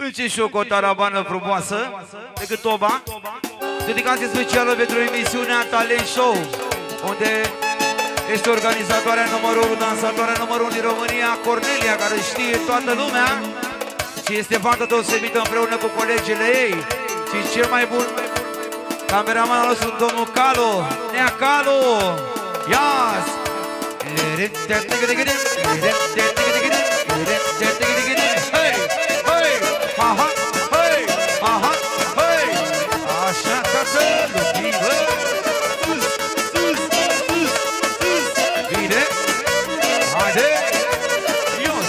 ce și o tarabană frumoasă decât Toba. Dedicație specială pentru emisiunea Talent Show, unde este organizatoarea numărul 1, dansatoarea numărul 1 din România, Cornelia, care știe toată lumea și este fată deosebită împreună cu colegele ei. Și cel mai bun cameraman nostru, domnul Calo, Nea Calo, Ias! Hei! Hei! Aha! Hei! Aha! Hei! Așa, tată, lupi-vă! Sus! Sus! Sus! Sus! Bine! Haide! Ios!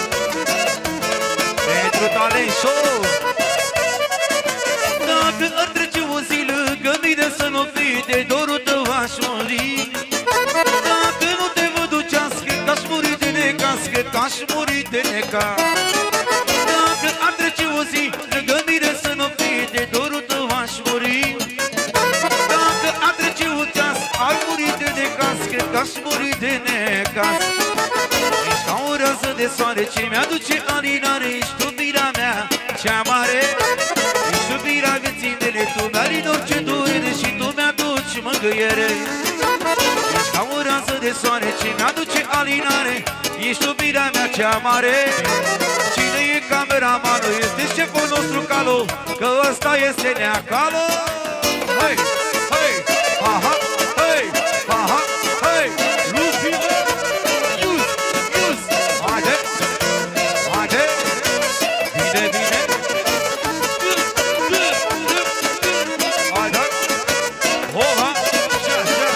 Pentru Talent Show! Dacă ar trece o zi lângă mine, să nu fii de dorul tău aș muri. Dacă nu te văd ducească, aș muri de necaz, că aș muri de necaz. Dacă ar trece o zi lângă mine, să nu fii de dorul tău aș muri. Dacă ar trece un ceas, ar muri de necaz, că aș muri de necaz. Ești ca o rază de soare ce mi-aduce alinare, ești iubirea mea cea mare. Ești iubirea vieții mele, tu mi-alini orice durere și tu mi-aduci mângâiere. Ești ca o rază de soare ce mi-aduce alinare, ești iubirea mea cea mare. Cine e cameramanul? Este șeful nostru Calo, că ăsta este Nea Calo. Hei, hei, aha, hei, aha, hei, lupi-vă! Ius, ius, haide, haide, bine, bine. Haide, oha, așa, așa.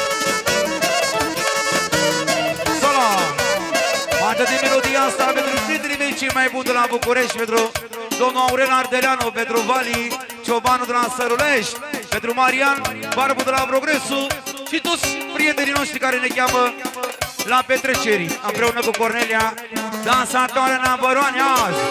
Solo, față de melodia asta pentru prietenii mei cei mai buni de la București, pentru domnul Aurel Ardeleanu, pentru Vali Ciobanu de la Sărulești, pentru Marian Barbu de la Progresul și toți prietenii noștri care ne cheamă la petreceri, împreună cu Cornelia, dansatoarea Nambăroane azi.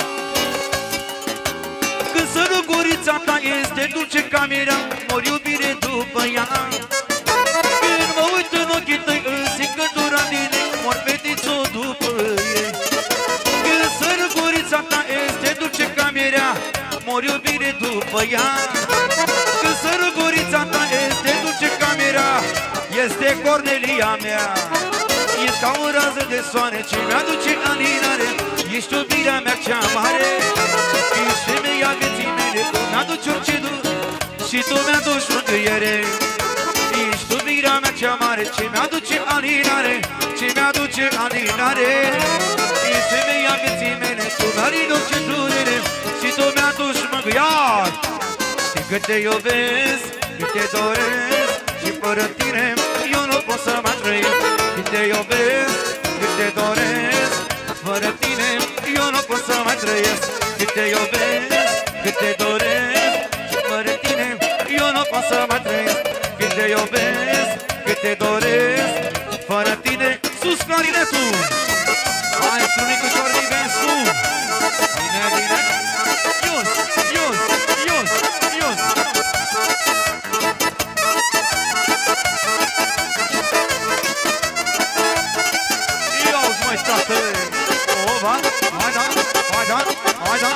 Când sărugurița ta este dulce ca mirea, mor iubire după ea. Când mă uit în ochii tăi, îți căldura din ei, mor fetițo după ei. Când sărugurița ta este dulce ca mirea, mor iubire după ea. Când sărugurița ta este dulce ca mirea, este Cornelia mea. Ești ca o rază de soare ce mi-aduce alinare, ești iubirea mea cea mare. Ești femeia vieții mele, tu mi-aduci orice dur și tu mi-aduci mângâiere. Ești iubirea mea cea mare ce mi-aduce alinare, ce mi-aduce alinare. Ești femeia vieții mele, tu mi-alini orice durere și tu mi-aduci mângâiare. Știi cât te iubesc, cât te doresc și fără tine eu nu pot să mai trăiesc. Cât te iubesc, cât te doresc, fără tine eu nu pot să mai trăiesc. Cât te iubesc, cât te doresc și fără tine eu nu pot să mai trăiesc. Cât te iubesc, cât te doresc, fără tine. Sus clarinetul! Hai, strunicu Șornivescu! Bine, bine! Ius, ius, ius, ius! Ios, mai stată! O, va! Hai, da! Hai, da! Hai, da!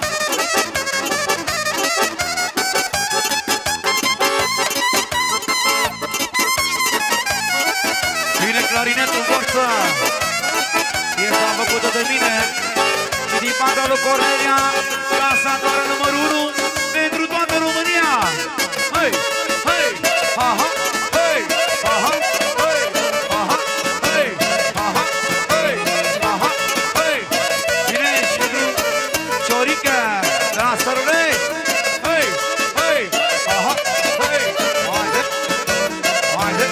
Bine, clarinetul, forță! Piesa făcută de mine și din partea lui Cornelia, dansatoare numărul 1 pentru toată România! Hei! Hei! Aha! Hei! Aha! Hei! Aha! Hei! Aha! Hei! Aha! Hei! Bine și pentru Ciorica de la Sărulești! Hei! Hei! Aha! Hei! Haide! Haide!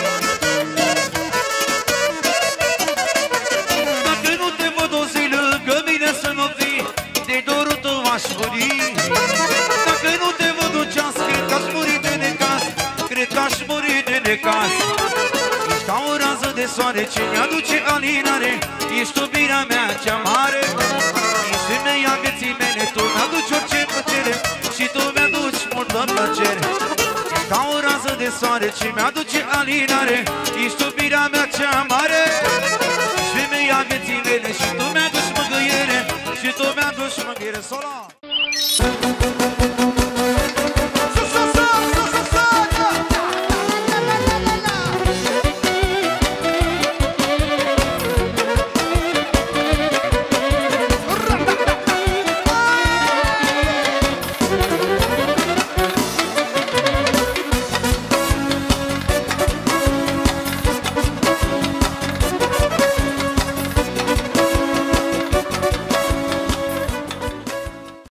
Dacă nu te văd o zi lângă mine, să nu fii de dorul tău aș muri. Dacă nu te văd un ceas, cred că aș muri de necaz, cred că aș muri de necaz. Ești ca o rază de soare ce mi-aduce alinare, ești iubirea mea cea mare. Ești femeia vieții mele, tu mi-aduci orice plăcere și tu mi-aduci multă plăcere. Ești ca o rază de soare ce mi-aduce alinare, ești iubirea mea cea mare. Ești femeia vieții mele și tu mi-aduci mângâiere, și tu mi-aduci mângâiere. Solo!